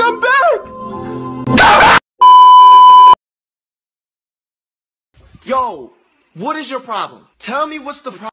I'm back! Yo, what is your problem? Tell me what's the problem.